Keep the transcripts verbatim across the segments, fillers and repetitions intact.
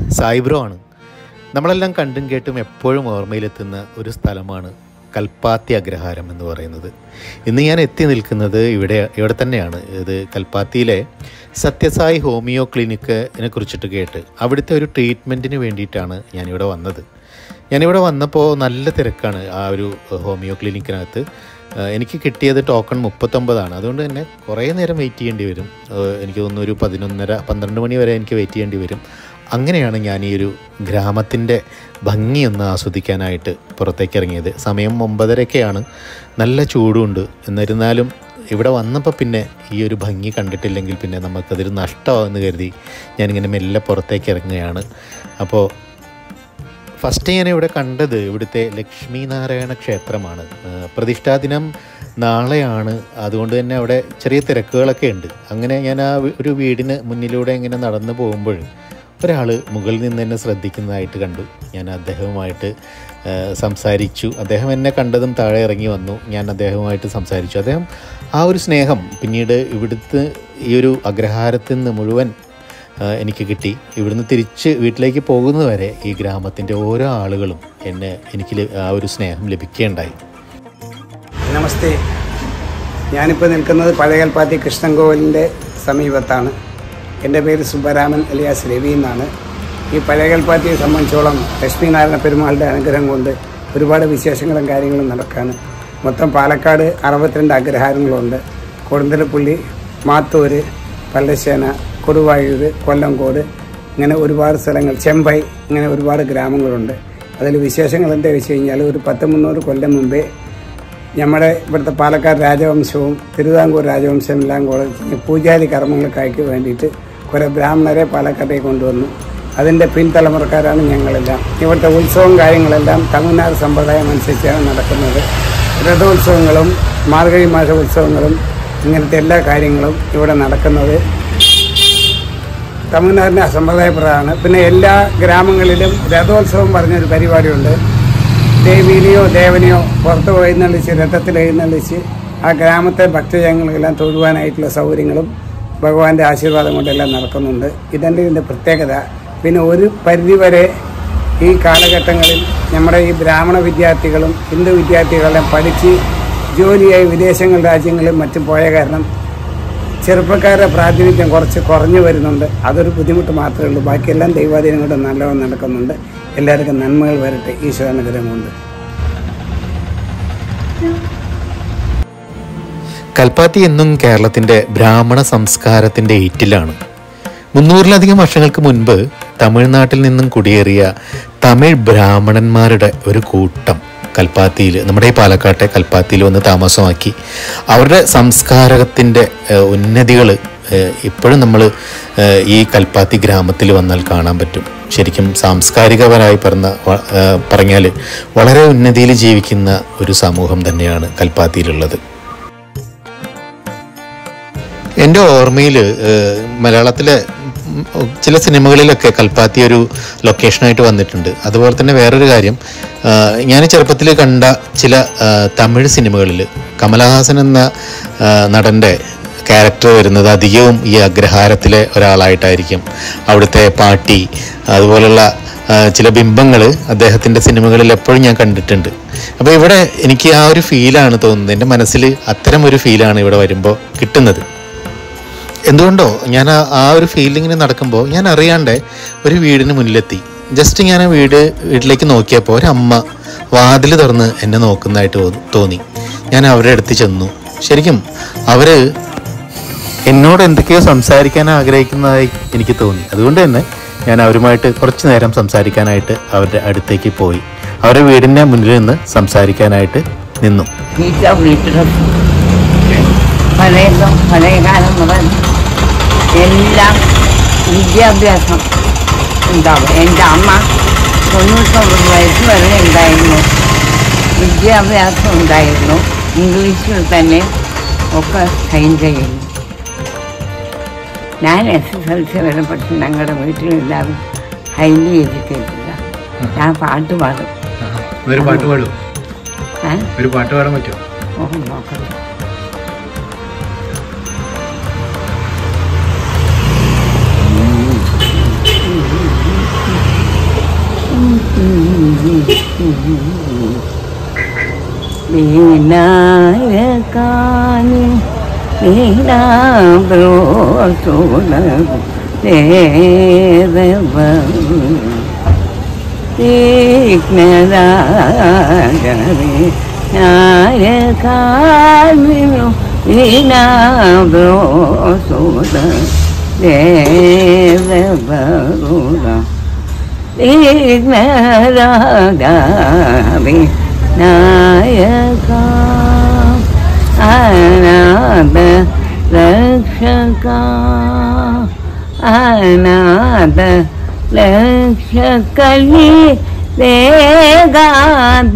സായിബ്രോ ആണ്. നമ്മളെല്ലാം കണ്ടും കേട്ടും എപ്പോഴും ഓർമ്മയിലെത്തുന്ന ഒരു സ്ഥലമാണ് കൽപ്പാത്തി അഗ്രഹാരം എന്ന് പറയുന്നത്. ഇന്ന് ഞാൻ എത്തി നിൽക്കുന്നത് ഇവിടെ ഇവിടെ തന്നെയാണ്. ഇത് കൽപ്പാത്തിയിലെ സത്യസായി ഹോമിയോ ക്ലിനിക്കിനെ കുറിച്ചിട്ട് കേട്ട് അവിടുത്തെ ഒരു ട്രീറ്റ്മെൻറ്റിന് വേണ്ടിയിട്ടാണ് ഞാനിവിടെ വന്നത്. ഞാനിവിടെ വന്നപ്പോൾ നല്ല തിരക്കാണ് ആ ഒരു ഹോമിയോ ക്ലിനിക്കിനകത്ത്. എനിക്ക് കിട്ടിയത് ടോക്കൺ മുപ്പത്തൊമ്പതാണ്. അതുകൊണ്ട് തന്നെ കുറേ നേരം വെയിറ്റ് ചെയ്യേണ്ടി വരും. എനിക്ക് തോന്നുന്നു ഒരു പതിനൊന്നര പന്ത്രണ്ട് മണി വരെ എനിക്ക് വെയിറ്റ് ചെയ്യേണ്ടി വരും. അങ്ങനെയാണ് ഞാൻ ഈ ഒരു ഗ്രാമത്തിൻ്റെ ഭംഗിയൊന്ന് ആസ്വദിക്കാനായിട്ട് പുറത്തേക്ക് ഇറങ്ങിയത്. സമയം ഒമ്പതരയൊക്കെയാണ്. നല്ല ചൂടുണ്ട്. എന്നിരുന്നാലും ഇവിടെ വന്നപ്പോൾ പിന്നെ ഈ ഒരു ഭംഗി കണ്ടിട്ടില്ലെങ്കിൽ പിന്നെ നമുക്കതൊരു നഷ്ടമാണെന്ന് കരുതി ഞാനിങ്ങനെ മെല്ലെ പുറത്തേക്ക് ഇറങ്ങുകയാണ്. അപ്പോൾ ഫസ്റ്റ് ഞാൻ ഇവിടെ കണ്ടത് ഇവിടുത്തെ ലക്ഷ്മി നാരായണ ക്ഷേത്രമാണ്. പ്രതിഷ്ഠാ ദിനം നാളെയാണ്. അതുകൊണ്ട് തന്നെ അവിടെ ചെറിയ തിരക്കുകളൊക്കെ ഉണ്ട്. അങ്ങനെ ഞാൻ ആ ഒരു വീടിന് മുന്നിലൂടെ ഇങ്ങനെ നടന്നു പോകുമ്പോൾ ഒരാൾ മുകളിൽ നിന്ന് എന്നെ ശ്രദ്ധിക്കുന്നതായിട്ട് കണ്ടു. ഞാൻ അദ്ദേഹവുമായിട്ട് സംസാരിച്ചു. അദ്ദേഹം എന്നെ കണ്ടതും താഴെ ഇറങ്ങി വന്നു. ഞാൻ അദ്ദേഹവുമായിട്ട് സംസാരിച്ചു. അദ്ദേഹം ആ ഒരു സ്നേഹം പിന്നീട് ഇവിടുത്തെ ഈ ഒരു അഗ്രഹാരത്തിൽ നിന്ന് മുഴുവൻ എനിക്ക് കിട്ടി. ഇവിടുന്ന് തിരിച്ച് വീട്ടിലേക്ക് പോകുന്നത് വരെ ഈ ഗ്രാമത്തിൻ്റെ ഓരോ ആളുകളും എന്നെ എനിക്ക് ആ ഒരു സ്നേഹം ലഭിക്കുകയുണ്ടായി. നമസ്തേ. ഞാനിപ്പോൾ നിൽക്കുന്നത് പഴയ കൽപ്പാത്തി കൃഷ്ണൻകോവിലിൻ്റെ സമീപത്താണ്. എൻ്റെ പേര് സുബ്ബരാമൻ അലിയാസ് രവി എന്നാണ്. ഈ പഴയ കൽപ്പാത്തിയെ സംബന്ധിച്ചോളം ലക്ഷ്മി നാരായണ പെരുമാളുടെ അനുഗ്രഹം കൊണ്ട് ഒരുപാട് വിശേഷങ്ങളും കാര്യങ്ങളും നടക്കുകയാണ്. മൊത്തം പാലക്കാട് അറുപത്തിരണ്ട് അഗ്രഹാരങ്ങളുണ്ട്. കൊടുന്തലപ്പള്ളി, മാത്തൂര്, പല്ലശ്ശേന, കൊടുവായൂർ, കൊല്ലംകോട്, ഇങ്ങനെ ഒരുപാട് സ്ഥലങ്ങൾ, ചെമ്പൈ, ഇങ്ങനെ ഒരുപാട് ഗ്രാമങ്ങളുണ്ട്. അതിൽ വിശേഷങ്ങൾ എന്താ വെച്ച് കഴിഞ്ഞാൽ ഒരു പത്ത് മുന്നൂറ് കൊല്ലം മുമ്പേ നമ്മുടെ ഇവിടുത്തെ പാലക്കാട് രാജവംശവും തിരുവിതാംകൂർ രാജവംശവും എല്ലാം കൂടെ പൂജാരി കർമ്മങ്ങൾക്കായ്ക്ക് വേണ്ടിയിട്ട് കുറേ ബ്രാഹ്മണരെ പാലക്കാട്ടേക്ക് കൊണ്ടുവന്നു. അതിൻ്റെ പിൻതലമുറക്കാരാണ് ഞങ്ങളെല്ലാം. ഇവിടുത്തെ ഉത്സവവും കാര്യങ്ങളെല്ലാം തമിഴ്നാട് സമ്പ്രദായം അനുസരിച്ചാണ് നടക്കുന്നത്. രഥോത്സവങ്ങളും മാർഗഴി മാസ ഉത്സവങ്ങളും ഇങ്ങനത്തെ എല്ലാ കാര്യങ്ങളും ഇവിടെ നടക്കുന്നത് തമിഴ്നാടിൻ്റെ സമ്പ്രദായപ്രകാരമാണ്. പിന്നെ എല്ലാ ഗ്രാമങ്ങളിലും രഥോത്സവം പറഞ്ഞൊരു പരിപാടിയുണ്ട്. ദേവീനെയോ ദേവനെയോ പുറത്ത് എഴുന്നള്ളിച്ച് രഥത്തിൽ എഴുന്നള്ളിച്ച് ആ ഗ്രാമത്തെ ഭക്തജനങ്ങളെല്ലാം തൊഴുവാനായിട്ടുള്ള സൗകര്യങ്ങളും ഭഗവാന്റെ ആശീർവാദം കൊണ്ടെല്ലാം നടക്കുന്നുണ്ട്. ഇതെൻ്റെ ഇതിൻ്റെ പ്രത്യേകത. പിന്നെ ഒരു പരിധിവരെ ഈ കാലഘട്ടങ്ങളിൽ നമ്മുടെ ഈ ബ്രാഹ്മണ വിദ്യാർത്ഥികളും ഹിന്ദു വിദ്യാർത്ഥികളെല്ലാം പഠിച്ച് ജോലിയായി വിദേശങ്ങൾ രാജ്യങ്ങളിൽ മറ്റും പോയ കാരണം ചെറുപ്പക്കാരുടെ പ്രാതിനിധ്യം കുറച്ച് കുറഞ്ഞു വരുന്നുണ്ട്. അതൊരു ബുദ്ധിമുട്ട് മാത്രമേ ഉള്ളൂ. ബാക്കിയെല്ലാം ദൈവാധീനം കൊണ്ട് നല്ലവണ്ണം നടക്കുന്നുണ്ട്. എല്ലാവർക്കും നന്മകൾ വരട്ടെ ഈശ്വരാനുഗ്രഹം കൊണ്ട്. കൽപ്പാത്തി എന്നും കേരളത്തിൻ്റെ ബ്രാഹ്മണ സംസ്കാരത്തിൻ്റെ ഏറ്റിലാണ്. മുന്നൂറിലധികം വർഷങ്ങൾക്ക് മുൻപ് തമിഴ്നാട്ടിൽ നിന്നും കുടിയേറിയ തമിഴ് ബ്രാഹ്മണന്മാരുടെ ഒരു കൂട്ടം കൽപ്പാത്തിയിൽ, നമ്മുടെ ഈ പാലക്കാട്ടെ കൽപ്പാത്തിയിൽ വന്ന് താമസമാക്കി. അവരുടെ സംസ്കാരത്തിൻ്റെ ഉന്നതികൾ ഇപ്പോഴും നമ്മൾ ഈ കൽപ്പാത്തി ഗ്രാമത്തിൽ വന്നാൽ കാണാൻ പറ്റും. ശരിക്കും സാംസ്കാരികപരമായി പറഞ്ഞ പറഞ്ഞാൽ വളരെ ഉന്നതിയിൽ ജീവിക്കുന്ന ഒരു സമൂഹം തന്നെയാണ് കൽപ്പാത്തിയിലുള്ളത്. എൻ്റെ ഓർമ്മയിൽ മലയാളത്തിലെ ചില സിനിമകളിലൊക്കെ കൽപ്പാത്തി ഒരു ലൊക്കേഷനായിട്ട് വന്നിട്ടുണ്ട്. അതുപോലെ തന്നെ വേറൊരു കാര്യം, ഞാൻ ചെറുപ്പത്തിൽ കണ്ട ചില തമിഴ് സിനിമകളിൽ കമലഹാസൻ എന്ന നടൻ്റെ ക്യാരക്ടർ വരുന്നത് അധികവും ഈ അഗ്രഹാരത്തിലെ ഒരാളായിട്ടായിരിക്കും. അവിടുത്തെ പാട്ടി, അതുപോലുള്ള ചില ബിംബങ്ങൾ അദ്ദേഹത്തിൻ്റെ സിനിമകളിൽ എപ്പോഴും ഞാൻ കണ്ടിട്ടുണ്ട്. അപ്പോൾ ഇവിടെ എനിക്ക് ആ ഒരു ഫീലാണ് തോന്നുന്നത്. എൻ്റെ മനസ്സിൽ അത്തരം ഒരു ഫീലാണ് ഇവിടെ വരുമ്പോൾ കിട്ടുന്നത്. എന്തുകൊണ്ടോ ഞാൻ ആ ഒരു ഫീലിങ്ങിന് നടക്കുമ്പോൾ ഞാൻ അറിയാണ്ട് ഒരു വീടിന് മുന്നിലെത്തി. ജസ്റ്റ് ഞാൻ ആ വീട് വീട്ടിലേക്ക് നോക്കിയപ്പോൾ ഒരമ്മ വാതിൽ തുറന്ന് എന്നെ നോക്കുന്നതായിട്ട് തോന്നി. ഞാൻ അവരുടെ അടുത്ത് ചെന്നു. ശരിക്കും അവർ എന്നോട് എന്തൊക്കെയോ സംസാരിക്കാൻ ആഗ്രഹിക്കുന്നതായി എനിക്ക് തോന്നി. അതുകൊണ്ട് തന്നെ ഞാൻ അവരുമായിട്ട് കുറച്ച് നേരം സംസാരിക്കാനായിട്ട് അവരുടെ അടുത്തേക്ക് പോയി. അവരുടെ വീടിൻ്റെ മുന്നിൽ നിന്ന് സംസാരിക്കാനായിട്ട് നിന്നു. പഴയ പഴയകാലം മുതൽ എല്ലാം വിദ്യാഭ്യാസം ഉണ്ടാവും. എൻ്റെ അമ്മ തൊണ്ണൂറ്റൊമ്പത് വയസ്സ് വരെ ഉണ്ടായിരുന്നു. വിദ്യാഭ്യാസം ഉണ്ടായിരുന്നു. ഇംഗ്ലീഷിൽ തന്നെ ഒക്കെ സൈൻ ചെയ്യുന്നു. ഞാൻ എസ് എസ് എൽ സി വരെ പഠിച്ചു. ഞങ്ങളുടെ വീട്ടിലെല്ലാവരും ഹൈലി എഡ്യൂക്കേറ്റഡാണ്. ഞാൻ പാട്ട് പാടും. ഒരു പാട്ട് പാടും ഒരു പാട്ട് പാടാൻ പറ്റുമോ? ഓ നോക്കട്ടെ. വിനായകാനി വീണാബ്രോസുലഭു തീക്ഷ്ണരാജവേ നായകാനിനു വീണാബ്രോസുല ദേവബരുല തീക്ഷ്ണരാജവേ നായക അനാഥ രക്ഷക അനാഥ രക്ഷകലി വേഗാത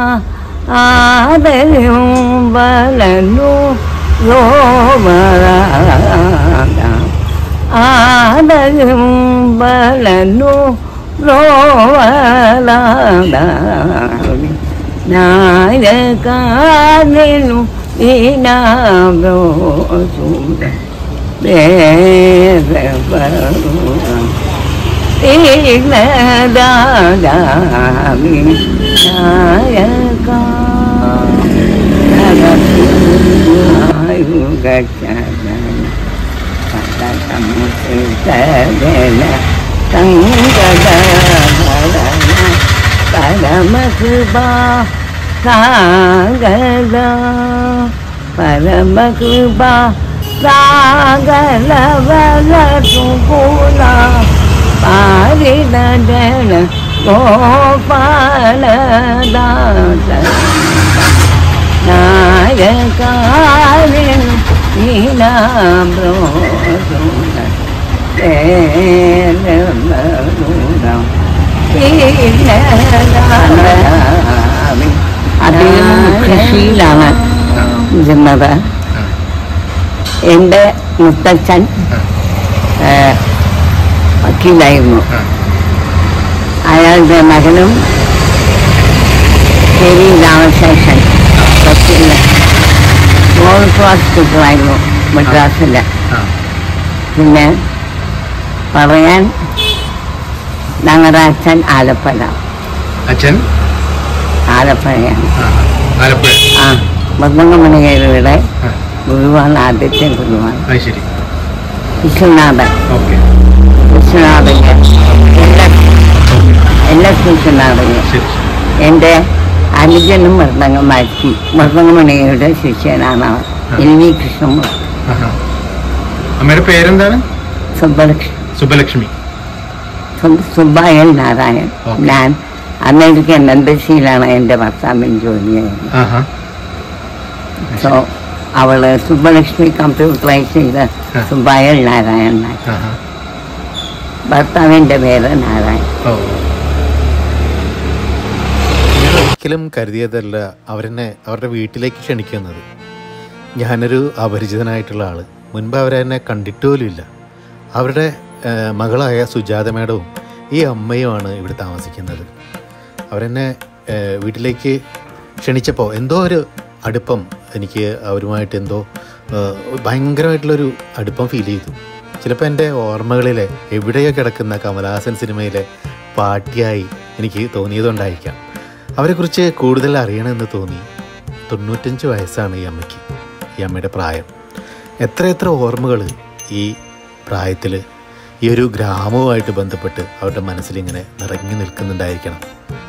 ആദരും വലനു രോമരാഗ ആദരും വലനു രോമരാഗ നായകാനിനു വീണാബ്രോസുല ദേവബരുല തീക്ഷ്ണരാജവേ നായക പരമകൃപാ സാഗര പരമകൃപാ സാഗര വരതുകുല പാരിടജന ഗോപാലദാസ നായകാനിനു വീണാബ്രോസുല ദേവബരുല അദ്ദേഹം കൃഷിയിലാണ് ഇരുന്നത്. എൻ്റെ മുത്തച്ഛൻ വക്കീലായിരുന്നു. അയാളുടെ മകനും ശരി രാമശേഷൻ വക്കീല് ഗോൾഫ് ഹോസ്പിറ്റലായിരുന്നു മദ്രാസിൽ. പിന്നെ പറയാൻ ഞങ്ങളുടെ അച്ഛൻ ആലപ്പുഴ അച്ഛൻ ആലപ്പുഴയാണ്. ആ മൃദംഗമണിയുടെ ഗുരുവാണ്, ആദ്യത്തെ ഗുരുവാണ് വിശ്വനാഥൻ. വിശ്വനാഥന് എല്ലാ എല്ലാ വിശ്വനാഥന് എൻ്റെ അനുജനും മൃദംഗമാക്കി മൃദംഗമണിയുടെ ശിഷ്യനാണ് അവൻ. L V Krishnamurthy. അമ്മയുടെ പേരെന്താണ്? സുബ്ബലക്ഷ്മി. സുബ്ബലക്ഷ്മി. സുബ്ബായൽ നാരായൺ. ഞാൻ അമേരിക്കൻ എംബസിയിലാണ് എൻ്റെ ഭർത്താവിന് ജോലി ചെയ്യുന്നത്. സോ അവള് സുബ്ബലക്ഷ്മി കമ്പ്യൂട്ടറൈസ് ചെയ്ത് സുബ്ബായൽ നാരായൺ. ഭർത്താവിൻ്റെ പേര് നാരായൺ. ഒരിക്കലും കരുതിയതല്ല അവരെന്നെ അവരുടെ വീട്ടിലേക്ക് ക്ഷണിക്കുന്നത്. ഞാനൊരു അപരിചിതനായിട്ടുള്ള ആൾ. മുൻപ് അവരെന്നെ കണ്ടിട്ടുപോലുമില്ല. അവരുടെ മകളായ സുജാത മേഡവും ഈ അമ്മയുമാണ് ഇവിടെ താമസിക്കുന്നത്. അവരെന്നെ വീട്ടിലേക്ക് ക്ഷണിച്ചപ്പോൾ എന്തോ ഒരു അടുപ്പം എനിക്ക് അവരുമായിട്ട് എന്തോ ഭയങ്കരമായിട്ടുള്ളൊരു അടുപ്പം ഫീൽ ചെയ്തു. ചിലപ്പോൾ എൻ്റെ ഓർമ്മകളിലെ എവിടെയോ കിടക്കുന്ന കമലഹാസൻ സിനിമയിലെ പാട്ടിയായി എനിക്ക് തോന്നിയതുകൊണ്ടായിരിക്കാം. അവരെക്കുറിച്ച് കൂടുതൽ അറിയണമെന്ന് തോന്നി. തൊണ്ണൂറ്റഞ്ച് വയസ്സാണ് ഈ അമ്മയ്ക്ക്. ഈ അമ്മയുടെ പ്രായം. എത്രയെത്ര ഓർമ്മകൾ ഈ പ്രായത്തിൽ ഈ ഒരു ഗ്രാമവുമായിട്ട് ബന്ധപ്പെട്ട് അവരുടെ മനസ്സിലിങ്ങനെ നിറഞ്ഞു നിൽക്കുന്നുണ്ടായിരിക്കണം.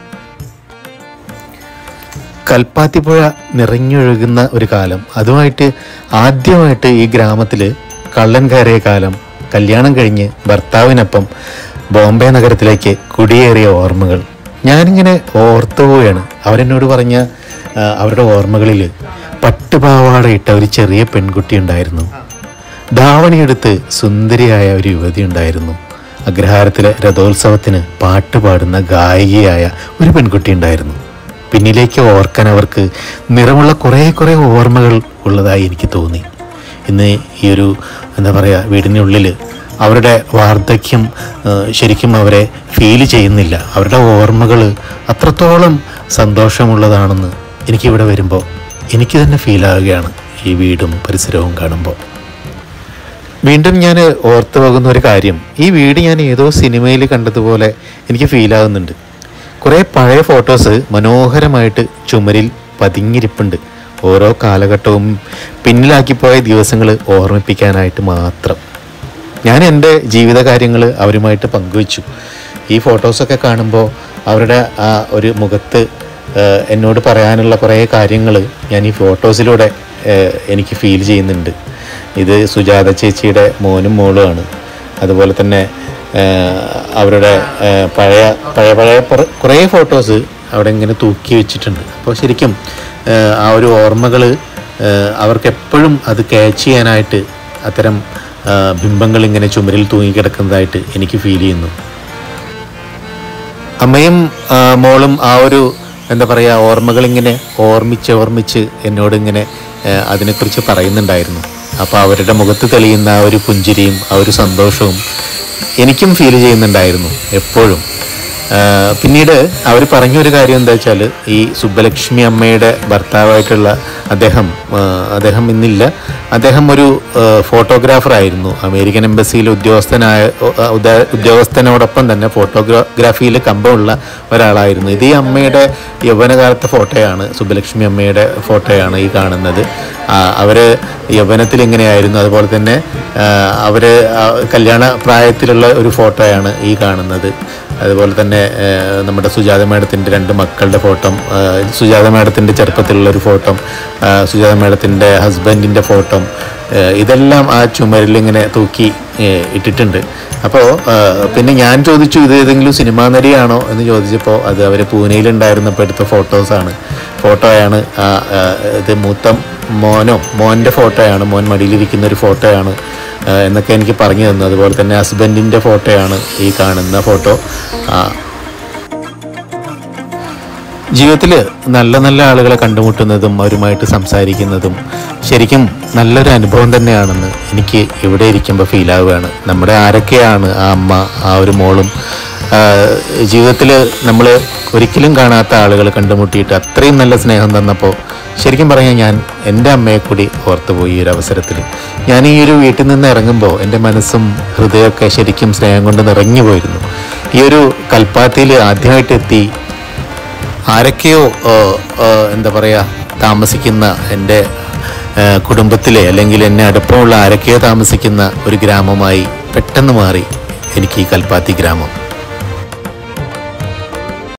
കൽപ്പാത്തിപ്പുഴ നിറഞ്ഞൊഴുകുന്ന ഒരു കാലം, അതുമായിട്ട് ആദ്യമായിട്ട് ഈ ഗ്രാമത്തിൽ കള്ളൻ കയറിയ കാലം, കല്യാണം കഴിഞ്ഞ് ഭർത്താവിനൊപ്പം ബോംബെ നഗരത്തിലേക്ക് കുടിയേറിയ ഓർമ്മകൾ ഞാനിങ്ങനെ ഓർത്തു പോവുകയാണ്. അവരെന്നോട് പറഞ്ഞ അവരുടെ ഓർമ്മകളിൽ പട്ടുപാവാട ഇട്ട ഒരു ചെറിയ പെൺകുട്ടി ഉണ്ടായിരുന്നു. ധാവണിയെടുത്ത് സുന്ദരിയായ ഒരു യുവതി ഉണ്ടായിരുന്നു. അഗ്രഹാരത്തിലെ രഥോത്സവത്തിന് പാട്ടുപാടുന്ന ഗായികയായ ഒരു പെൺകുട്ടി ഉണ്ടായിരുന്നു. പിന്നിലേക്ക് ഓർക്കാൻ അവർക്ക് നിറമുള്ള കുറേ കുറേ ഓർമ്മകൾ ഉള്ളതായി എനിക്ക് തോന്നി. ഇന്ന് ഈ ഒരു എന്താ പറയുക വീടിനുള്ളിൽ അവരുടെ വാർദ്ധക്യം ശരിക്കും അവരെ ഫീൽ ചെയ്യുന്നില്ല. അവരുടെ ഓർമ്മകൾ അത്രത്തോളം സന്തോഷമുള്ളതാണെന്ന് എനിക്കിവിടെ വരുമ്പോൾ എനിക്ക് തന്നെ ഫീലാവുകയാണ് ഈ വീടും പരിസരവും കാണുമ്പോൾ. വീണ്ടും ഞാൻ ഓർത്തു പോകുന്ന ഒരു കാര്യം, ഈ വീട് ഞാൻ ഏതോ സിനിമയിൽ കണ്ടതുപോലെ എനിക്ക് ഫീലാകുന്നുണ്ട്. കുറേ പഴയ ഫോട്ടോസ് മനോഹരമായിട്ട് ചുമരിൽ പതിഞ്ഞിരിപ്പുണ്ട്. ഓരോ കാലഘട്ടവും പിന്നിലാക്കിപ്പോയ ദിവസങ്ങൾ ഓർമ്മിപ്പിക്കാനായിട്ട് മാത്രം. ഞാൻ എൻ്റെ ജീവിതകാര്യങ്ങൾ അവരുമായിട്ട് പങ്കുവച്ചു. ഈ ഫോട്ടോസൊക്കെ കാണുമ്പോൾ അവരുടെ ആ ഒരു മുഖത്ത് എന്നോട് പറയാനുള്ള കുറേ കാര്യങ്ങൾ ഞാൻ ഈ ഫോട്ടോസിലൂടെ എനിക്ക് ഫീൽ ചെയ്യുന്നുണ്ട്. ഇത് സുജാത ചേച്ചിയുടെ മോനും മോളുമാണ്. അതുപോലെ തന്നെ അവരുടെ പഴയ പഴയ പഴയ കുറേ ഫോട്ടോസ് അവിടെ ഇങ്ങനെ തൂക്കി വെച്ചിട്ടുണ്ട്. അപ്പോൾ ശരിക്കും ആ ഒരു ഓർമ്മകൾ അവർക്കെപ്പോഴും അത് ക്യാച്ച് ചെയ്യാനായിട്ട് അത്തരം ബിംബങ്ങൾ ഇങ്ങനെ ചുമരിൽ തൂങ്ങിക്കിടക്കുന്നതായിട്ട് എനിക്ക് ഫീൽ ചെയ്യുന്നു. അമ്മയും മോളും ആ ഒരു എന്താ പറയുക ഓർമ്മകളിങ്ങനെ ഓർമ്മിച്ച് ഓർമ്മിച്ച് എന്നോട് ഇങ്ങനെ അതിനെക്കുറിച്ച് പറയുന്നുണ്ടായിരുന്നു. അപ്പോൾ അവരുടെ മുഖത്ത് തെളിയുന്ന ആ ഒരു പുഞ്ചിരിയും ആ ഒരു സന്തോഷവും എനിക്കും ഫീൽ ചെയ്യുന്നുണ്ടായിരുന്നു എപ്പോഴും. പിന്നീട് അവർ പറഞ്ഞൊരു കാര്യം എന്താ വെച്ചാൽ, ഈ സുബ്ബലക്ഷ്മി അമ്മയുടെ ഭർത്താവായിട്ടുള്ള അദ്ദേഹം അദ്ദേഹം ഇന്നില്ല അദ്ദേഹം ഒരു ഫോട്ടോഗ്രാഫറായിരുന്നു. അമേരിക്കൻ എംബസിയിൽ ഉദ്യോഗസ്ഥനായ ഉദ്യോഗസ്ഥനോടൊപ്പം തന്നെ ഫോട്ടോഗ്രാഫിയിൽ കമ്പമുള്ള ഒരാളായിരുന്നു. ഇത് ഈ അമ്മയുടെ യൗവനകാലത്തെ ഫോട്ടോയാണ്, സുബ്ബലക്ഷ്മി അമ്മയുടെ ഫോട്ടോയാണ് ഈ കാണുന്നത്. അവർ യൗവനത്തിൽ എങ്ങനെയായിരുന്നു, അതുപോലെ തന്നെ അവർ കല്യാണ പ്രായത്തിലുള്ള ഒരു ഫോട്ടോയാണ് ഈ കാണുന്നത്. അതുപോലെ തന്നെ നമ്മുടെ സുജാത മാഡത്തിൻ്റെ രണ്ട് മക്കളുടെ ഫോട്ടോ, സുജാത മാഡത്തിൻ്റെ ചെറുപ്പത്തിലുള്ള ഒരു ഫോട്ടോ, സുജാത മാഡത്തിൻ്റെ ഹസ്ബൻഡിൻ്റെ ഫോട്ടോ, ഇതെല്ലാം ആ ചുമരിൽ ഇങ്ങനെ തൂക്കി ഇട്ടിട്ടുണ്ട്. അപ്പോൾ പിന്നെ ഞാൻ ചോദിച്ചു ഇത് ഏതെങ്കിലും സിനിമാ നടിയാണോ എന്ന് ചോദിച്ചപ്പോൾ അത് അവർ പൂനെയിലുണ്ടായിരുന്നപ്പോൾ എടുത്ത ഫോട്ടോസാണ് ഫോട്ടോയാണ് ഇത് മൂത്ത മോനോ മോൻ്റെ ഫോട്ടോയാണ്, മോൻ മടിയിലിരിക്കുന്ന ഒരു ഫോട്ടോയാണ് എന്നൊക്കെ എനിക്ക് പറഞ്ഞു തന്നു. അതുപോലെ തന്നെ ഹസ്ബൻഡിൻ്റെ ഫോട്ടോയാണ് ഈ കാണുന്ന ഫോട്ടോ. ജീവിതത്തിൽ നല്ല നല്ല ആളുകളെ കണ്ടുമുട്ടുന്നതും അവരുമായിട്ട് സംസാരിക്കുന്നതും ശരിക്കും നല്ലൊരു അനുഭവം തന്നെയാണെന്ന് എനിക്ക് ഇവിടെ ഇരിക്കുമ്പോൾ ഫീലാവുകയാണ്. നമ്മുടെ ആരൊക്കെയാണ് ആ അമ്മ, ആ ഒരു മോളും ജീവിതത്തിൽ നമ്മൾ ഒരിക്കലും കാണാത്ത ആളുകൾ കണ്ടുമുട്ടിയിട്ട് അത്രയും നല്ല സ്നേഹം തന്നപ്പോൾ ശരിക്കും പറഞ്ഞാൽ ഞാൻ എൻ്റെ അമ്മയെ കൂടി ഓർത്തുപോയി. ഈ ഒരു അവസരത്തിൽ ഞാൻ ഈ ഒരു വീട്ടിൽ നിന്ന് ഇറങ്ങുമ്പോൾ എൻ്റെ മനസ്സും ഹൃദയമൊക്കെ ശരിക്കും സ്നേഹം കൊണ്ട് നിറഞ്ഞു പോയിരുന്നു. ഈ ഒരു കൽപ്പാത്തിയിൽ ആദ്യമായിട്ട് എത്തി ആരൊക്കെയോ എന്താ പറയുക താമസിക്കുന്ന എൻ്റെ കുടുംബത്തിലെ അല്ലെങ്കിൽ എന്നെ അടുപ്പമുള്ള ആരൊക്കെയോ താമസിക്കുന്ന ഒരു ഗ്രാമമായി പെട്ടെന്ന് മാറി എനിക്ക് ഈ കൽപ്പാത്തി ഗ്രാമം.